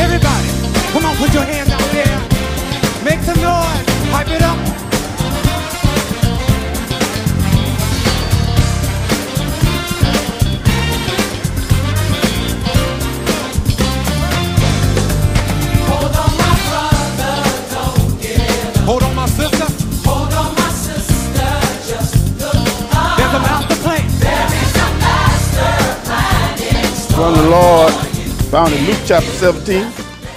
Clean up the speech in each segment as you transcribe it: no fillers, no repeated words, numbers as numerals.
Everybody, come on, put your hands out there. Make some noise. Pipe it up. Hold on, my brother, don't give up. Hold on, my sister. Hold on, my sister, just look up. There's a master plan. There is a master plan in store. From the Lord, found in Luke chapter 17.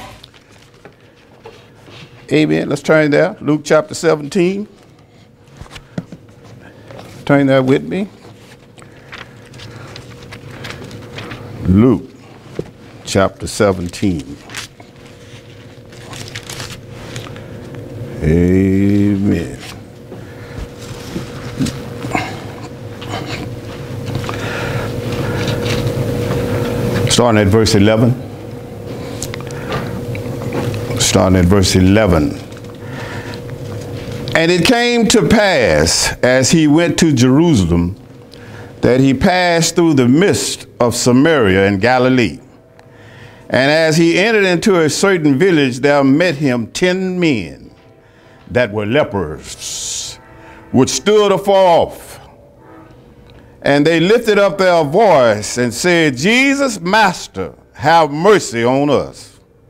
Amen. Let's turn there. Luke chapter 17. Turn there with me. Luke chapter 17. Amen. Starting at verse 11. Starting at verse 11. And it came to pass, as he went to Jerusalem, that he passed through the midst of Samaria and Galilee. And as he entered into a certain village, there met him 10 men that were lepers, which stood afar off. And they lifted up their voice and said, Jesus, Master, have mercy on us.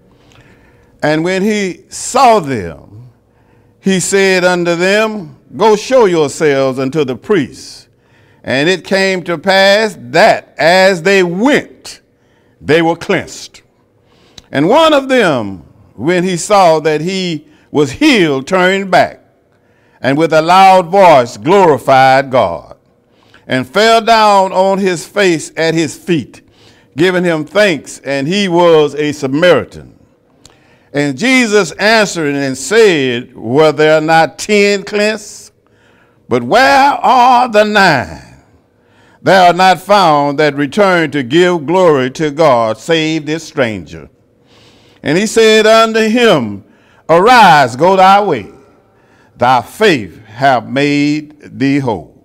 And when he saw them, he said unto them, Go show yourselves unto the priests. And it came to pass that as they went, they were cleansed. And one of them, when he saw that he was healed, turned back, and with a loud voice glorified God, and fell down on his face at his feet, giving him thanks, and he was a Samaritan. And Jesus answered and said, Were there not 10 cleansed? But where are the 9? They are not found that return to give glory to God, save this stranger. And he said unto him, Arise, go thy way. Thy faith have made thee whole.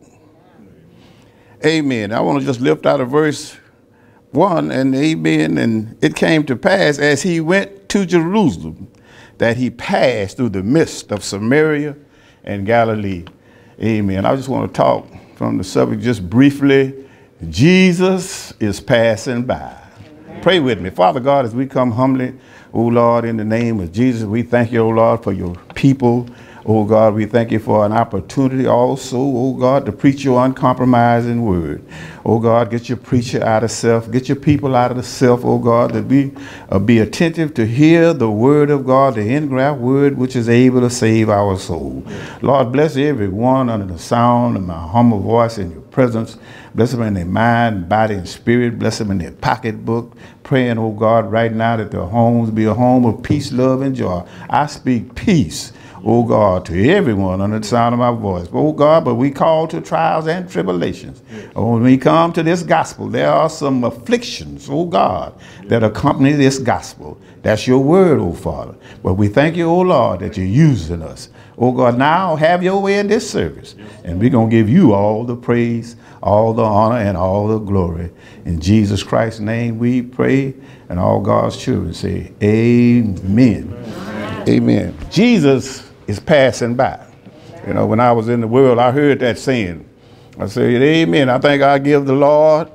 Amen. I want to just lift out of verse 1 and amen. And it came to pass as he went to Jerusalem that he passed through the midst of Samaria and Galilee. Amen. I just want to talk from the subject just briefly. Jesus is passing by. Amen. Pray with me. Father God, as we come humbly, oh Lord, in the name of Jesus, we thank you, oh Lord, for your people. Oh God, we thank you for an opportunity also, oh God, to preach your uncompromising word. Oh God, get your preacher out of self, get your people out of the self, oh God, that we be attentive to hear the word of God, the engraft word which is able to save our soul. Lord, bless everyone under the sound of my humble voice in your presence. Bless them in their mind, body, and spirit. Bless them in their pocketbook. Praying, oh God, right now that their homes be a home of peace, love, and joy. I speak peace, oh God, to everyone under the sound of my voice. Oh God, but we call to trials and tribulations. Oh, when we come to this gospel, there are some afflictions, oh God, that accompany this gospel. That's your word, oh Father. But we thank you, oh Lord, that you're using us. Oh God, now have your way in this service. And we're going to give you all the praise, all the honor, and all the glory. In Jesus Christ's name we pray. And all God's children say, amen. Amen. Jesus is passing by. You know, when I was in the world, I heard that saying. I said, amen. I think I'll give the Lord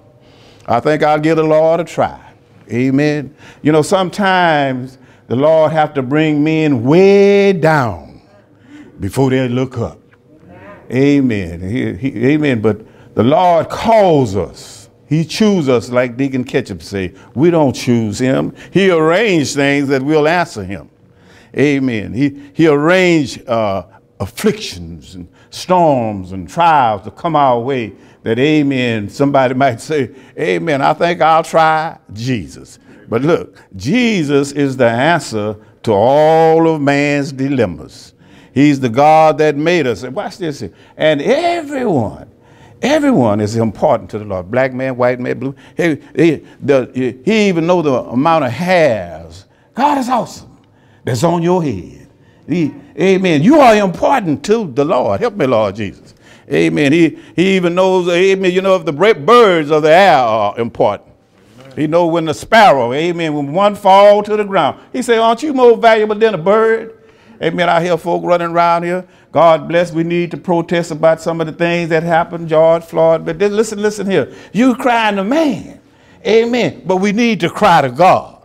a try. Amen. You know, sometimes the Lord have to bring men way down before they look up. Amen. Amen. But the Lord calls us. He chooses us, like Deacon Ketchup say. We don't choose him. He arranged things that we'll answer him. Amen. He arranged afflictions and storms and trials to come our way that, amen, somebody might say, amen, I think I'll try Jesus. But look, Jesus is the answer to all of man's dilemmas. He's the God that made us. And watch this. And everyone is important to the Lord. Black man, white man, blue. He even knows the amount of hairs. God is awesome. That's on your head. Amen. You are important to the Lord. Help me, Lord Jesus. Amen. He even knows, amen, you know, if the birds of the air are important. He know when the sparrow, amen, when one fall to the ground. He said, aren't you more valuable than a bird? Amen. I hear folk running around here. God bless. We need to protest about some of the things that happened, George Floyd. But then listen here. You crying to man. Amen. But we need to cry to God.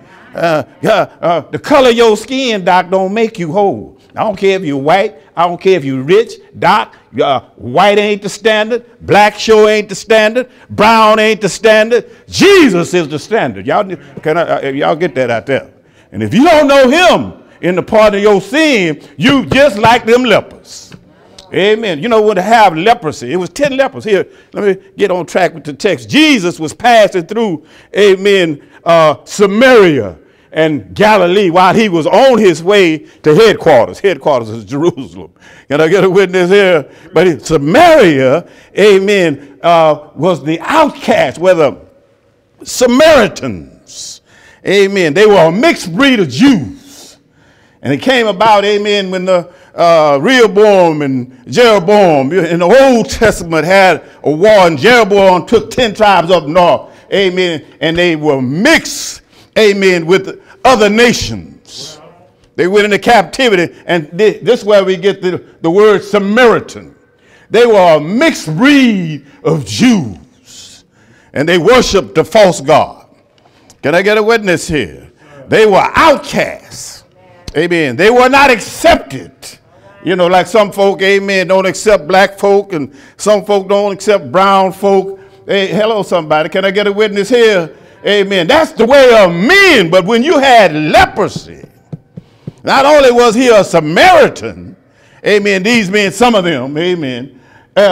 The color of your skin, doc, don't make you whole. I don't care if you're white. I don't care if you're rich. Doc, white ain't the standard. Black sure ain't the standard. Brown ain't the standard. Jesus is the standard. Y'all get that out there. And if you don't know him in the part of your sin, you just like them lepers. Amen. You know, when to have leprosy, it was 10 lepers. Here, let me get on track with the text. Jesus was passing through, amen, Samaria and Galilee while he was on his way to headquarters. Headquarters is Jerusalem. Can I get a witness here? But Samaria, amen, was the outcast, where the Samaritans, amen, they were a mixed breed of Jews. And it came about, amen, when the Rehoboam and Jeroboam in the Old Testament had a war, and Jeroboam took 10 tribes up north, amen, and they were mixed, amen, with other nations. They went into captivity, and this is where we get the word Samaritan. They were a mixed breed of Jews, and they worshiped the false god. Can I get a witness here? They were outcasts. Amen. They were not accepted. You know, like some folk, amen, don't accept black folk, and some folk don't accept brown folk. Hey, hello, somebody. Can I get a witness here? Amen. That's the way of men. But when you had leprosy, not only was he a Samaritan, amen, these men, some of them, amen,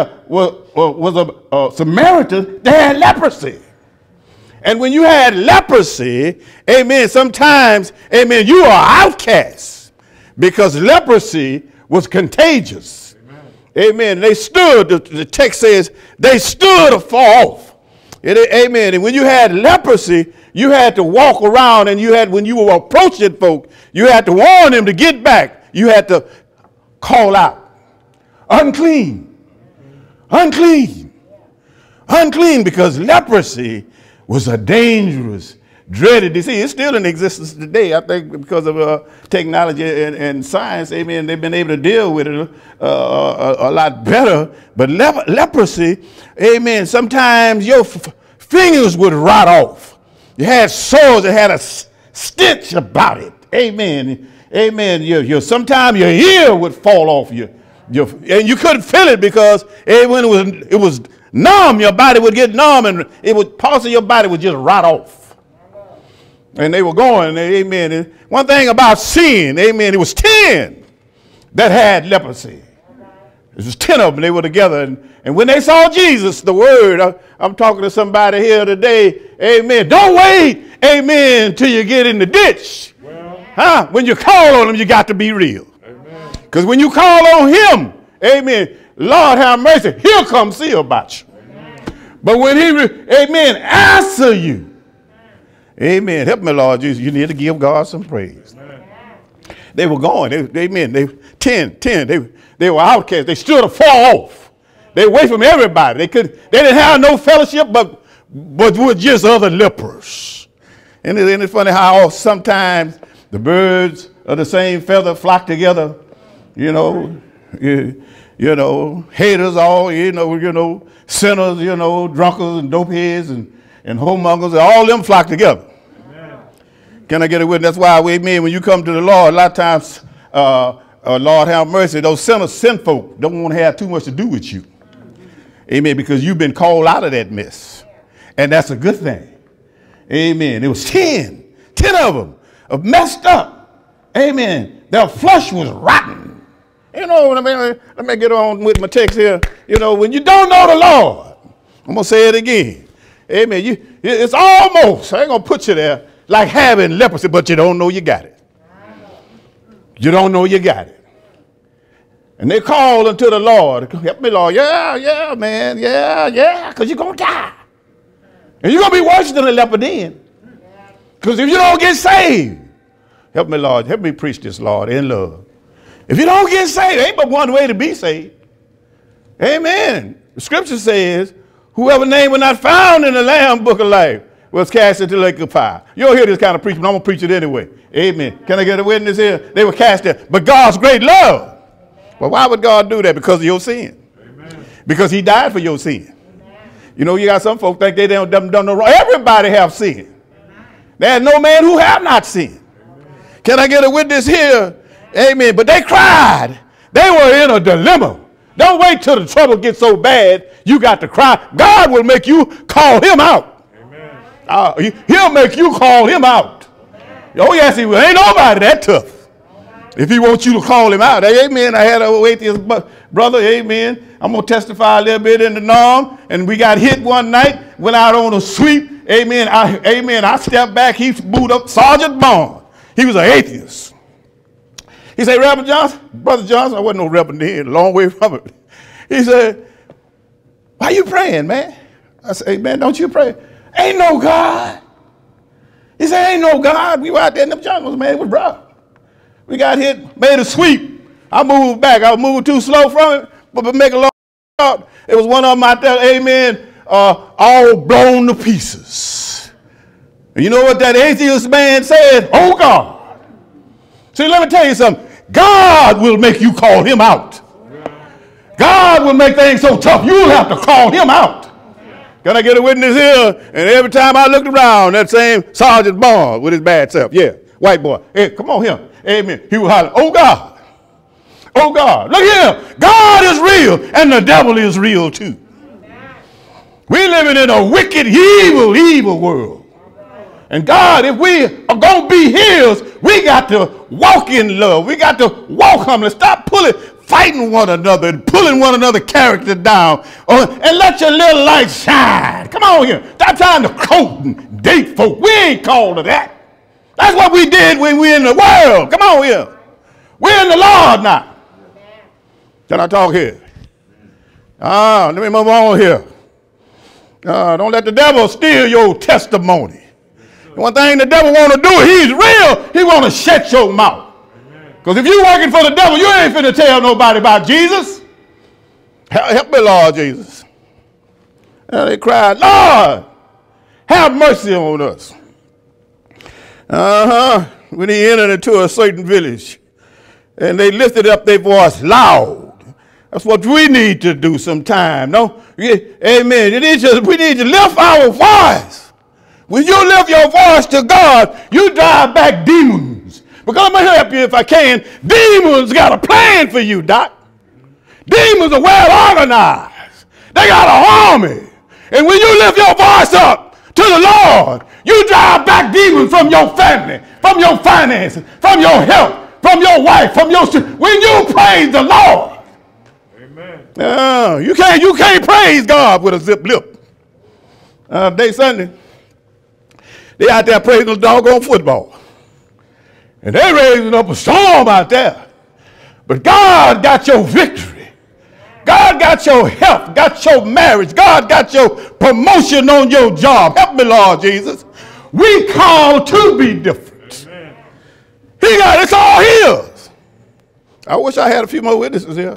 was a Samaritan, they had leprosy. And when you had leprosy, amen, sometimes, amen, you are outcast because leprosy was contagious. Amen. They stood, the text says, they stood afar off. Amen. And when you had leprosy, you had to walk around, and you had, when you were approaching folk, you had to warn them to get back. You had to call out, unclean, unclean, unclean, because leprosy was a dangerous, dreaded disease. It's still in existence today. I think because of technology and science, amen, they've been able to deal with it a lot better. But leprosy, amen, sometimes your fingers would rot off. You had sores that had a stench about it. Amen. Amen. Sometimes your ear would fall off and you couldn't feel it because when it was numb, your body would get numb, and parts of your body would just rot off. And they were going, amen. And one thing about sin, amen, it was 10 that had leprosy. It was 10 of them. They were together. And when they saw Jesus, the word, I'm talking to somebody here today, amen. Don't wait, amen, till you get in the ditch. When you call on him, you got to be real. Because when you call on him, amen, Lord have mercy, he'll come see about you. But when he, amen, answer you, amen, help me, Lord Jesus, you need to give God some praise. They were going, amen, they 10, they were outcasts. They stood afar off. They were away from everybody. They didn't have no fellowship, but were just other lepers. And isn't it funny how sometimes the birds of the same feather flock together, you know, haters all, sinners, drunkards and dopeheads and whoremongers, all them flock together. Amen. Can I get a witness? That's why, amen, when you come to the Lord, a lot of times, Lord have mercy, those sinners, sin folk, don't want to have too much to do with you. Amen, because you've been called out of that mess. And that's a good thing. Amen. It was 10 of them, messed up. Amen. Their flesh was rotten. Let me get on with my text here. When you don't know the Lord, I'm going to say it again. Amen. It's almost, I ain't going to put you there, like having leprosy, but you don't know you got it. You don't know you got it. And they called unto the Lord. Help me, Lord. Yeah, man. Yeah, because you're going to die. And you're going to be worse than a leper then. Because if you don't get saved, help me, Lord. Help me preach this, Lord, in love. If you don't get saved, ain't but one way to be saved. Amen. The scripture says, whoever name was not found in the Lamb book of life was cast into the lake of fire. You don't hear this kind of preaching, but I'm going to preach it anyway. Amen. Can I get a witness here? They were cast there. But God's great love. Well, why would God do that? Because of your sin. Amen. Because he died for your sin. Amen. You know, you got some folks think they done no wrong. Everybody have sinned. There's no man who have not sinned. Amen. Can I get a witness here? Amen. But they cried. They were in a dilemma. Don't wait till the trouble gets so bad you got to cry. God will make you call him out. Amen. He'll make you call him out. Amen. Oh, yes, he will. Ain't nobody that tough. If he wants you to call him out. Amen. I had an atheist brother. Amen. I'm going to testify a little bit in the norm. And we got hit one night. Went out on a sweep. Amen. I stepped back. He booed up Sergeant Bond. He was an atheist. He said, Reverend Johnson, Brother Johnson, I wasn't no reverend then, a long way from it. He said, why you praying, man? I said, hey, man, don't you pray? Ain't no God. He said, ain't no God. We were out there in the jungles, man. It was rough. We got hit, made a sweep. I moved back. I was moving too slow from it, but make a long short, it was one of them out there, amen, all blown to pieces. And you know what that atheist man said? Oh, God. See, let me tell you something. God will make you call him out. God will make things so tough, you'll have to call him out. Can I get a witness here? And every time I looked around, that same Sergeant Bond with his bad self, yeah, white boy, hey, come on here, amen. He was hollering, oh God, oh God, look here, God is real and the devil is real too. We're living in a wicked, evil world. And God, if we are going to be his, we got to walk in love. We got to walk humbly. Stop fighting one another and pulling one another character down. And let your little light shine. Come on here. Stop trying to court and date folk. We ain't called to that. That's what we did when we in the world. Come on here. We're in the Lord now. Can I talk here? Let me move on here. Don't let the devil steal your testimony. One thing the devil want to do, he's real, he want to shut your mouth. Because if you're working for the devil, you ain't finna tell nobody about Jesus. Help me, Lord Jesus. And they cried, Lord, have mercy on us. When he entered into a certain village, and they lifted up their voice loud. That's what we need to do sometime. No? Amen. We need to lift our voice. When you lift your voice to God, you drive back demons. Because I'm going to help you if I can. Demons got a plan for you, Doc. Demons are well organized. They got an army. And when you lift your voice up to the Lord, you drive back demons from your family, from your finances, from your health, from your wife, from your... When you praise the Lord. Amen. You can't praise God with a zip lip. Day Sunday. They out there praising the doggone football. And they raising up a storm out there. But God got your victory. God got your health, got your marriage. God got your promotion on your job. Help me, Lord Jesus. We called to be different. Amen. He got it's all his. I wish I had a few more witnesses here.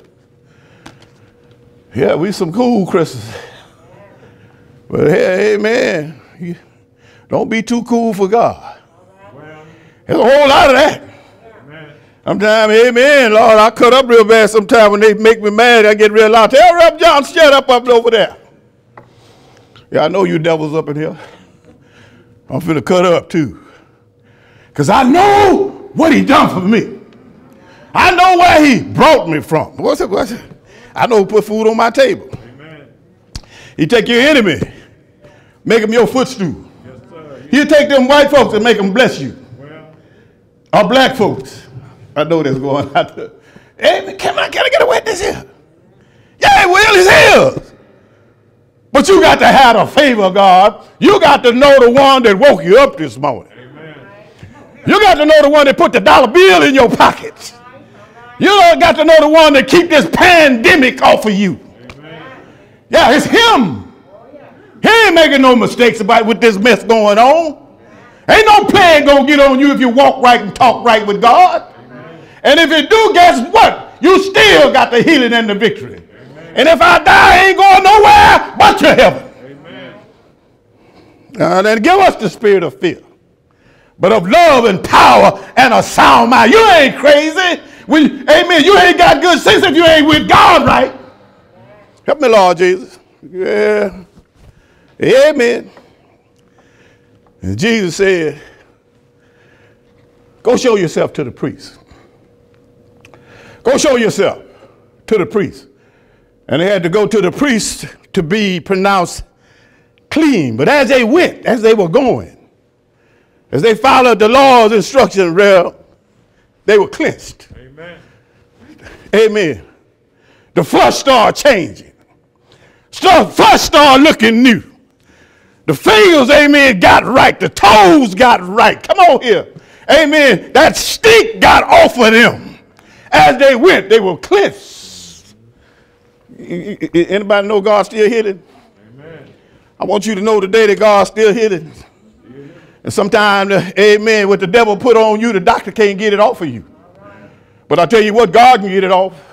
Yeah, we some cool Christians. But hey, amen. Don't be too cool for God. There's a whole lot of that. Sometimes, amen, Lord, I cut up real bad sometimes when they make me mad. I get real loud. Tell Rev John, shut up over there. Yeah, I know you devils up in here. I'm finna cut up too. Because I know what he done for me. I know where he brought me from. What's it? I know who put food on my table. Amen. He take your enemy, make him your footstool. He'll take them white folks and make them bless you. Well, or black folks. I know that's going out there. Hey, can I get a witness here? Yeah, well, it's his. But you got to have the favor of God. You got to know the one that woke you up this morning. Amen. You got to know the one that put the dollar bill in your pocket. You got to know the one that keep this pandemic off of you. Amen. Yeah, it's him. He ain't making no mistakes about with this mess going on. Ain't no plague gonna get on you if you walk right and talk right with God. Amen. And if you do, guess what? You still got the healing and the victory. Amen. And if I die, I ain't going nowhere but to heaven. Amen. Then give us the spirit of fear, but of love and power and a sound mind. You ain't crazy. Amen. You ain't got good sense if you ain't with God, right? Help me, Lord Jesus. Yeah. Amen. And Jesus said, go show yourself to the priest. Go show yourself to the priest. And they had to go to the priest to be pronounced clean. But as they went, as they were going, as they followed the law's instruction, they were cleansed. Amen. Amen. The flesh started changing. Flesh started looking new. The fingers, amen, got right. The toes got right. Come on here. Amen. That stink got off of them. As they went, they were cleansed. Anybody know God still healing? Amen. I want you to know today that God still healing. And sometimes, amen, what the devil put on you, the doctor can't get it off of you. But I tell you what, God can get it off.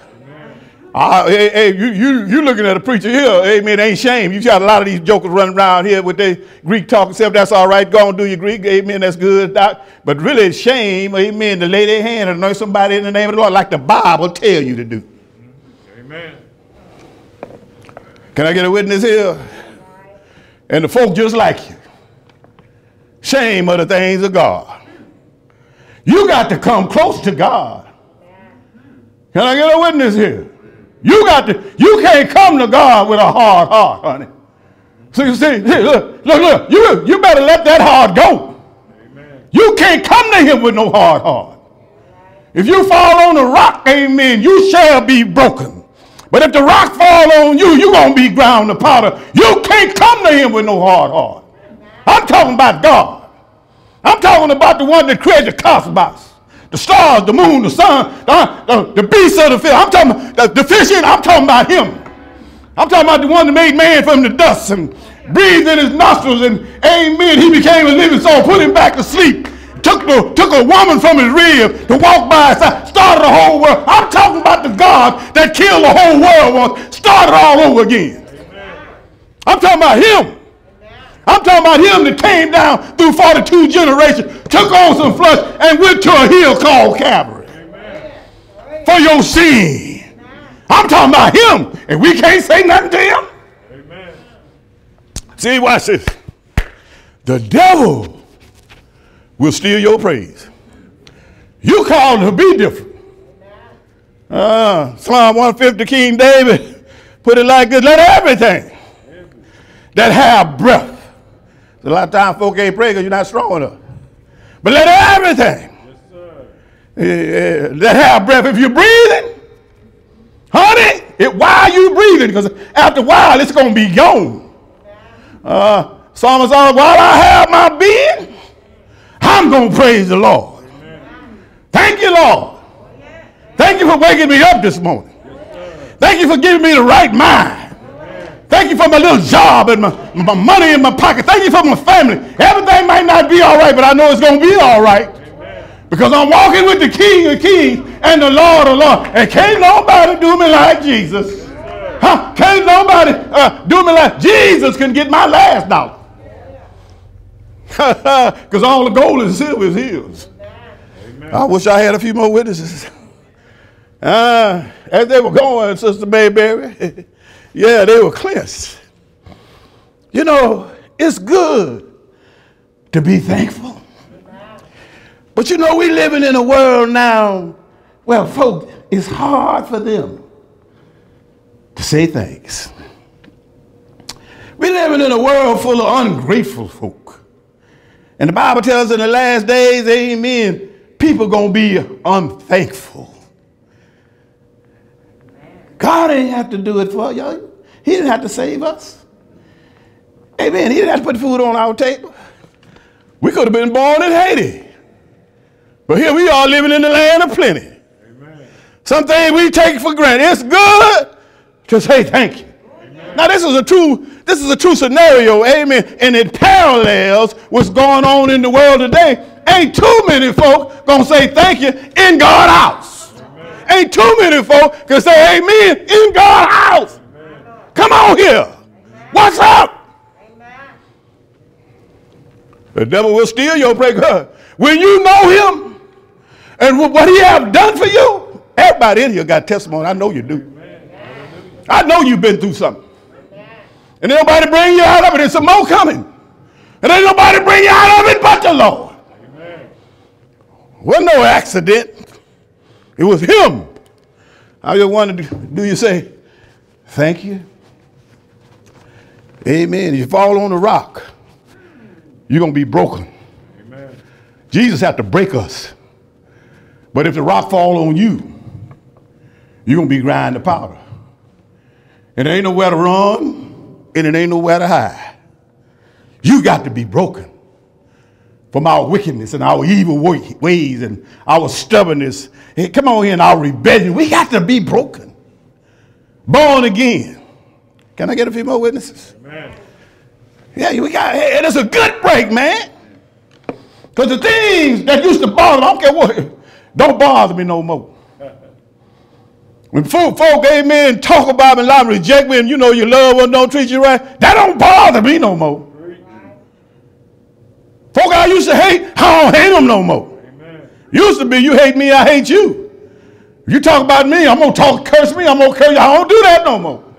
You looking at a preacher here, amen, ain't shame. You got a lot of these jokers running around here with their Greek talk and stuff. That's all right. Go and do your Greek, amen, that's good, doc. But really it's shame, amen, to lay their hand and anoint somebody in the name of the Lord like the Bible tell you to do. Amen. Can I get a witness here? And the folk just like you. Shame of the things of God. You got to come close to God. Can I get a witness here? You can't come to God with a hard heart, honey. So you see, look, you better let that heart go. Amen. You can't come to him with no hard heart. If you fall on the rock, amen, you shall be broken. But if the rock fall on you, you're going to be ground to powder. You can't come to him with no hard heart. I'm talking about God. I'm talking about the one that created the cosmos. The stars, the moon, the sun, the beasts of the field. I'm talking about the fish. I'm talking about him. I'm talking about the one that made man from the dust and breathed in his nostrils and amen. He became a living soul, put him back to sleep. Took a woman from his rib to walk by his side, started the whole world. I'm talking about the God that killed the whole world once, started all over again. Amen. I'm talking about him. I'm talking about him that came down through 42 generations, took on some flesh, and went to a hill called Calvary. Amen. For your sin. Amen. I'm talking about him, and we can't say nothing to him. Amen. See, watch this. The devil will steal your praise. You called to be different. Psalm 150, King David put it like this: let everything that have breath. A lot of times folk ain't praying because you're not strong enough. But let everything that have breath, if you're breathing, honey, why are you breathing? Because after a while, it's going to be gone. Psalmist said, while I have my being, I'm going to praise the Lord. Amen. Thank you, Lord. Thank you for waking me up this morning. Thank you for giving me the right mind. Thank you for my little job and my money in my pocket. Thank you for my family. Everything might not be all right, but I know it's going to be all right. Amen. Because I'm walking with the King of Kings and the Lord of Lords. And can't nobody do me like Jesus. Huh? Can't nobody do me like Jesus can get my last dollar. Because all the gold and silver is his. Amen. I wish I had a few more witnesses. As they were going, Sister Mayberry, yeah, they were cleansed. You know, it's good to be thankful. But you know, we're living in a world now where folk, it's hard for them to say thanks. We're living in a world full of ungrateful folk. And the Bible tells us in the last days, amen, people going to be unthankful. God ain't have to do it for y'all. He didn't have to save us. Amen. He didn't have to put food on our table. We could have been born in Haiti. But here we are living in the land of plenty. Amen. Some things we take for granted. It's good to say thank you. Amen. Now this is a true scenario, amen, and it parallels what's going on in the world today. Ain't too many folk gonna say thank you in God's house. Ain't too many folk can say amen in God's house. Amen. Come on here. Amen. What's up? Amen. The devil will steal your breakthrough. When you know him and what he have done for you, everybody in here got testimony. I know you do. I know you've been through something. And ain't nobody bring you out of it. There's some more coming. And ain't nobody bring you out of it but the Lord. Wasn't no accident. It was him. I just wondered, do you say, thank you? Amen. If you fall on the rock, you're going to be broken. Amen. Jesus had to break us. But if the rock fall on you, you're going to be grind to powder. And there ain't nowhere to run, and it ain't nowhere to hide. You got to be broken from our wickedness and our evil ways and our stubbornness. Hey, come on here, and our rebellion. We got to be broken. Born again. Can I get a few more witnesses? Amen. Yeah, we got, and it's a good break, man. Because the things that used to bother me, I don't care what, don't bother me no more. When folk amen, talk about me, lie, reject me, and you know your loved one don't treat you right, that don't bother me no more. Folk I used to hate, I don't hate them no more. Amen. Used to be, you hate me, I hate you. If you talk about me, I'm going to curse me, I'm going to curse you. I don't do that no more.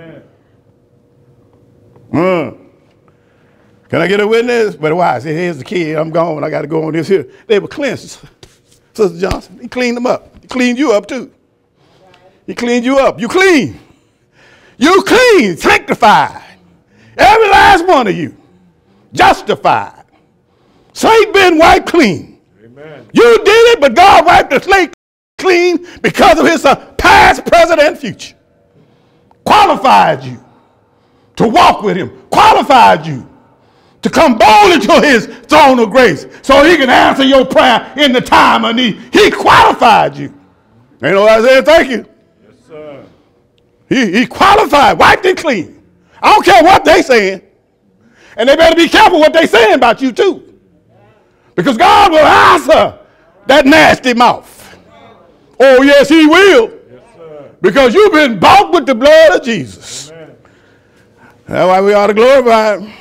Amen. Can I get a witness? But why? I said, here's the kid, I'm gone, I got to go on this here. They were cleansed, Sister Johnson. He cleaned them up. He cleaned you up too. He cleaned you up. You clean. You clean, sanctified. Every last one of you. Justified. Slate been wiped clean. Amen. You did it, but God wiped the slate clean because of his past, present, and future. Qualified you to walk with him. Qualified you to come boldly to his throne of grace so he can answer your prayer in the time of need. He qualified you. Ain't no I said thank you. Yes, sir. He qualified, wiped it clean. I don't care what they saying. And they better be careful what they saying about you too. Because God will answer that nasty mouth. Oh, yes, he will. Yes, sir. Because you've been bought with the blood of Jesus. Amen. That's why we ought to glorify him.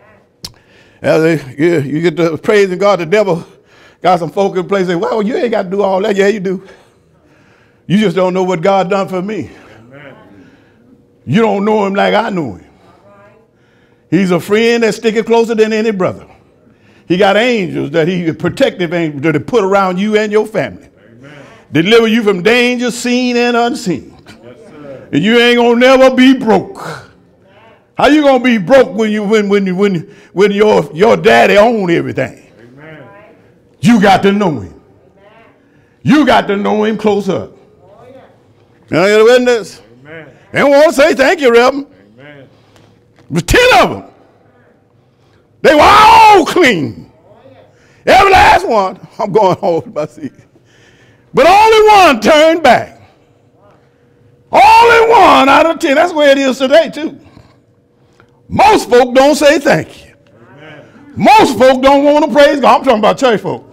You get to praising God. The devil got some folk in place say, well, you ain't got to do all that. Yeah, you do. You just don't know what God done for me. Amen. You don't know him like I know him. He's a friend that's sticking closer than any brother. He got angels that he protective angels that he put around you and your family. Amen. Deliver you from danger seen and unseen. Yes, sir. And you ain't gonna never be broke. How you gonna be broke when your daddy own everything? Amen. You got to know him. You got to know him close up. Can I get a witness? Amen. They don't want to say thank you, Reverend. Amen. There's 10 of them. They were all clean. Every last one. I'm going home with my seat. But only one turned back. Only one out of 10. That's where it is today, too. Most folk don't say thank you. Amen. Most folk don't want to praise God. I'm talking about church folk.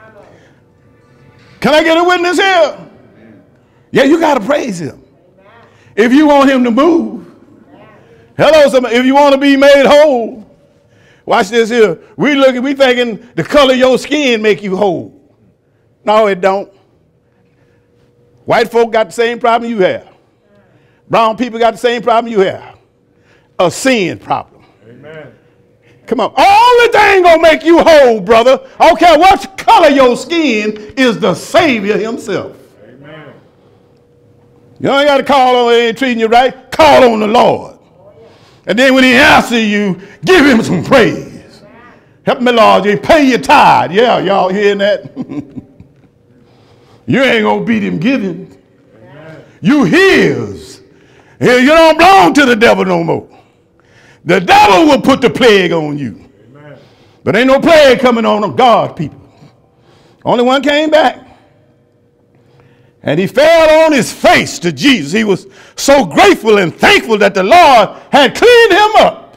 Can I get a witness here? Yeah, you got to praise him. If you want him to move. Hello, somebody. If you want to be made whole. Watch this here. We thinking the color of your skin make you whole. No, it don't. White folk got the same problem you have. Brown people got the same problem you have. A sin problem. Amen. Come on. Only thing gonna make you whole, brother, I don't care what color your skin, is the Savior himself. Amen. You ain't got to call on, he ain't treating you right. Call on the Lord. And then when he answers you, give him some praise. Help me, Lord. You pay your tithe. Yeah, y'all hearing that? You ain't going to beat him giving. Amen. You his. You don't belong to the devil no more. The devil will put the plague on you. Amen. But ain't no plague coming on God's people. Only one came back. And he fell on his face to Jesus. He was so grateful and thankful that the Lord had cleaned him up.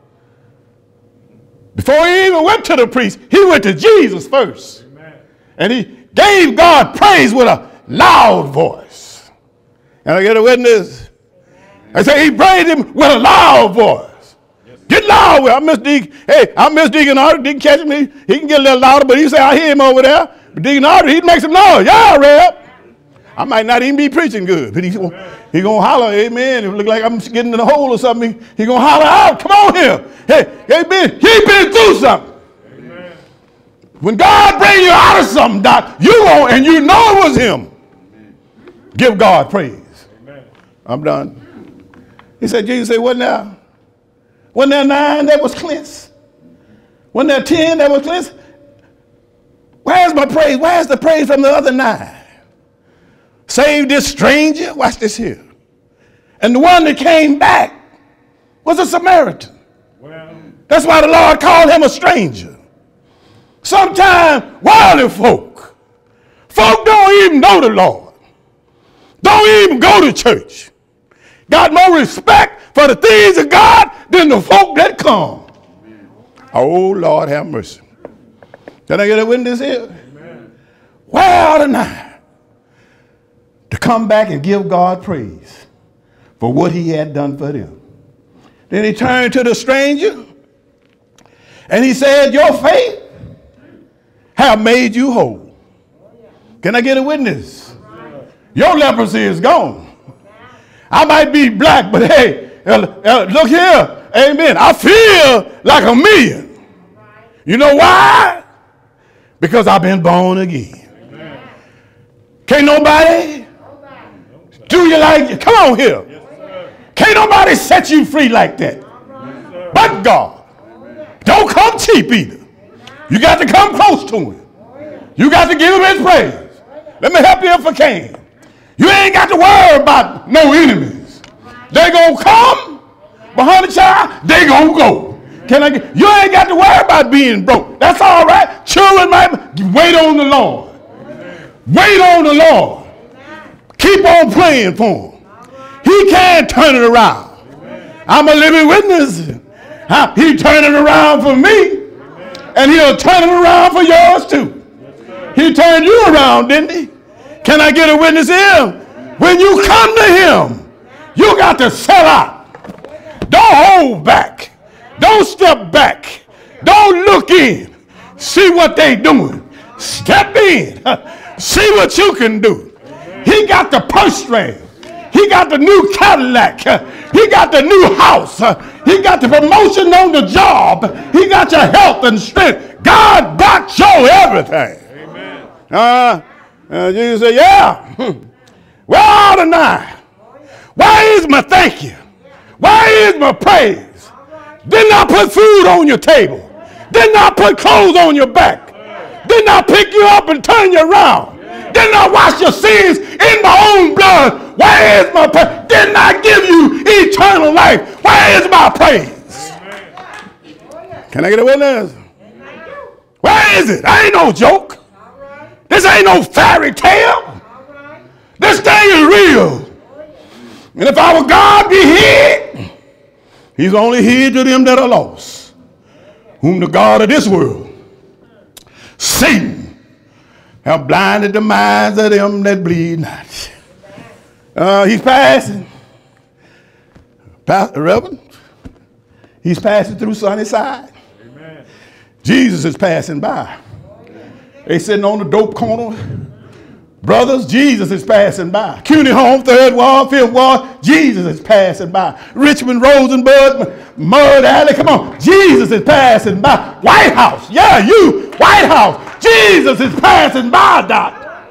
Before he even went to the priest, he went to Jesus first. Amen. And he gave God praise with a loud voice. Can I get a witness? I say he praised him with a loud voice. Yes, Get loud with. I miss Deacon. Hey, I miss Deacon Arthur. Deacon catch me. He can get a little louder, but he say I hear him over there. But Deacon Arthur, he makes some noise. Yeah, Reb. I might not even be preaching good, but he gonna holler, amen. If it look like I'm getting in the hole or something, he gonna holler out. Come on here. Hey, he been through something. Amen. When God bring you out of something, Doc, you won't, and you know it was him. Amen. Give God praise. Amen. I'm done. He said, Jesus said, wasn't there 9 that was cleansed? Wasn't there 10 that was cleansed? Where's my praise? Where's the praise from the other 9? Save this stranger. Watch this here. And the one that came back was a Samaritan. Well, that's why the Lord called him a stranger. Sometimes worldly folk don't even know the Lord. Don't even go to church. Got more respect for the things of God than the folk that come. Oh, Lord, have mercy. Can I get a witness here? Amen. Where are the 9? To come back and give God praise for what he had done for them. Then he turned to the stranger and he said, your faith have made you whole. Can I get a witness? Your leprosy is gone. I might be black, but hey, look here. Amen. I feel like a million. You know why? Because I've been born again. Can't nobody do you like it? Come on here. Yes, can't nobody set you free like that. Yes, but God. Don't come cheap either. You got to come close to him. You got to give him his praise. Let me help you if I can. You ain't got to worry about no enemies. They gonna come behind the child. They gonna go. You ain't got to worry about being broke. That's all right. Children might wait on the Lord. Wait on the Lord. Keep on praying for him. He can't turn it around. I'm a living witness. He turned it around for me. And he'll turn it around for yours too. He turned you around, didn't he? Can I get a witness here? When you come to him, you got to sell out. Don't hold back. Don't step back. Don't look in. See what they doing. Step in. See what you can do. He got the purse string. He got the new Cadillac. He got the new house. He got the promotion on the job. He got your health and strength. God got your everything. Amen. Jesus said, yeah. Where are the 9? Where is my thank you? Where is my praise? Didn't I put food on your table? Didn't I put clothes on your back? Didn't I pick you up and turn you around? Didn't I wash your sins in my own blood? Where is my praise? Didn't I give you eternal life? Where is my praise? Can I get a witness? Where is it? I ain't no joke. This ain't no fairy tale. This thing is real. And if our God be hid, he's only hid to them that are lost, whom the God of this world, Satan, have blinded the minds of them that bleed not. He's passing. Pastor Reverend, he's passing through Sunnyside. Amen. Jesus is passing by. They sitting on the dope corner. Brothers, Jesus is passing by. CUNY Home, 3rd Ward, 5th Ward, Jesus is passing by. Richmond, Rosenberg, Mud Alley, come on. Jesus is passing by. White House, yeah, you, White House. Jesus is passing by, Doc.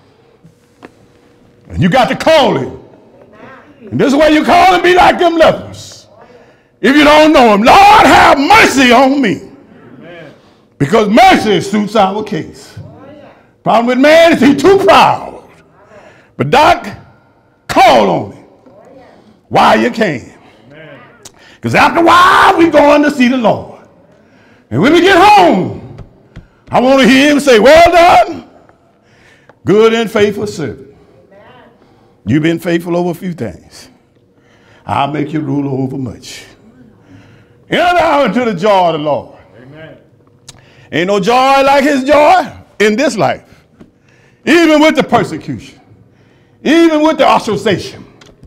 And you got to call him. And this is where you call him, be like them lepers. If you don't know him, Lord, have mercy on me. Because mercy suits our case. Problem with man is he's too proud. But Doc, call on him while you can. Because after a while, we're going to see the Lord. And when we get home, I want to hear him say, well done, good and faithful servant. You've been faithful over a few things. I'll make you ruler over much. Enter now into the joy of the Lord. Amen. Ain't no joy like his joy in this life. Even with the persecution, even with the ostracization,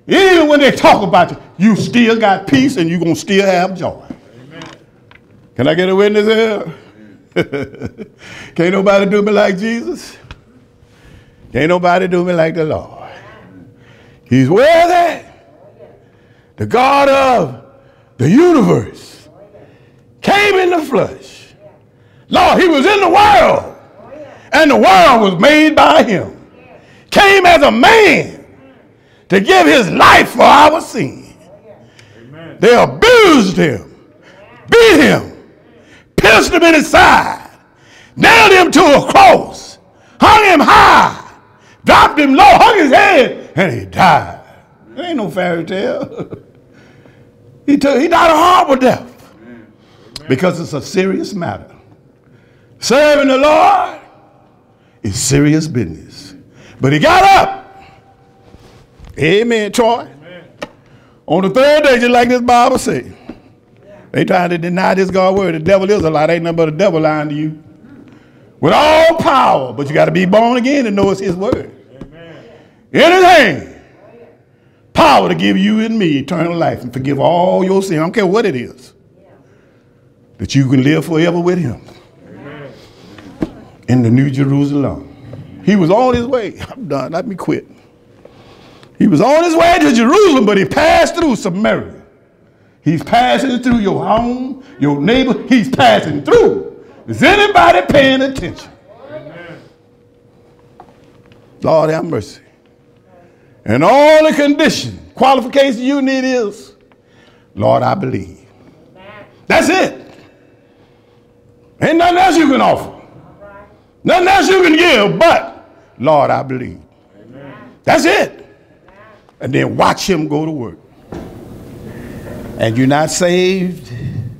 Even when they talk about you, you still got peace and you're going to still have joy. Amen. Can I get a witness here? Can't nobody do me like Jesus. Can't nobody do me like the Lord. He's worthy. The God of the universe came in the flesh. Lord, he was in the world. And the world was made by him. Came as a man to give his life for our sin. They abused him, beat him, pierced him in his side, nailed him to a cross, hung him high, dropped him low, hung his head, and he died. There ain't no fairy tale. He died a horrible death because it's a serious matter. Serving the Lord is serious business. But he got up. Amen, Troy. Amen. On the third day, just like this Bible says, they trying to deny this God's word. The devil is a lie. Ain't nothing but a devil lying to you. With all power, but you got to be born again and know it's his word. Amen. Anything. Power to give you and me eternal life and forgive all your sin. I don't care what it is. That you can live forever with him. Amen. In the New Jerusalem. He was on his way. I'm done. Let me quit. He was on his way to Jerusalem, but he passed through Samaria. He's passing through your home, your neighbor. He's passing through. Is anybody paying attention? Amen. Lord have mercy. And all the condition, qualification you need is, Lord, I believe. Amen. That's it. Ain't nothing else you can offer. Nothing else you can give, but, Lord, I believe. Amen. That's it. And then watch him go to work. And you're not saved,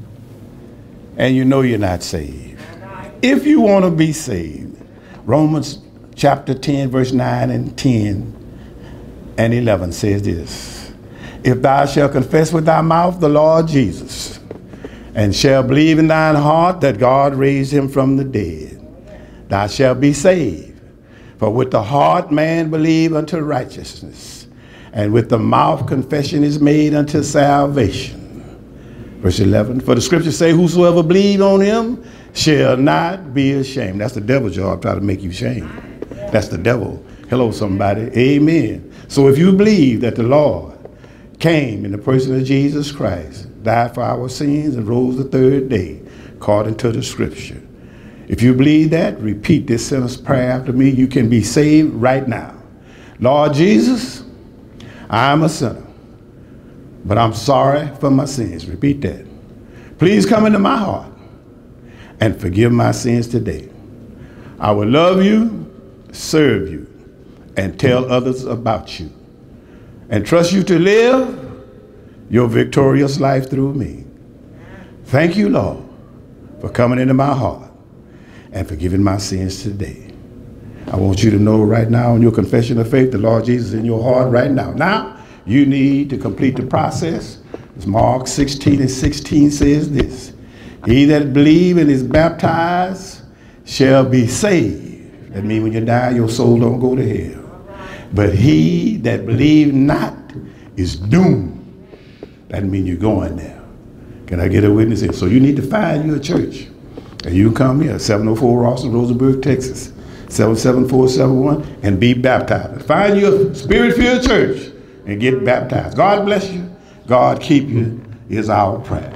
and you know you're not saved. If you want to be saved, Romans chapter 10, verse 9 and 10 and 11 says this: if thou shalt confess with thy mouth the Lord Jesus, and shalt believe in thine heart that God raised him from the dead, thou shalt be saved. For with the heart man believe unto righteousness, and with the mouth confession is made unto salvation. Verse 11, for the scriptures say, whosoever believe on him shall not be ashamed. That's the devil's job, try to make you ashamed. That's the devil. Hello, somebody. Amen. So if you believe that the Lord came in the person of Jesus Christ, died for our sins, and rose the third day, according to the scripture. If you believe that, repeat this sinner's prayer after me. You can be saved right now. Lord Jesus, I'm a sinner, but I'm sorry for my sins. Repeat that. Please come into my heart and forgive my sins today. I will love you, serve you, and tell others about you, and trust you to live your victorious life through me. Thank you, Lord, for coming into my heart and forgiving my sins today. I want you to know right now in your confession of faith, the Lord Jesus is in your heart right now. Now, you need to complete the process. As Mark 16 and 16 says this: he that believe and is baptized shall be saved. That means when you die, your soul don't go to hell. But he that believe not is doomed. That means you're going there. Can I get a witness here? So you need to find you a church. And you can come here, 704 Rawson, Rosenberg, Texas, 77471, and be baptized. Find you a spirit-filled church and get baptized. God bless you. God keep you is our prayer.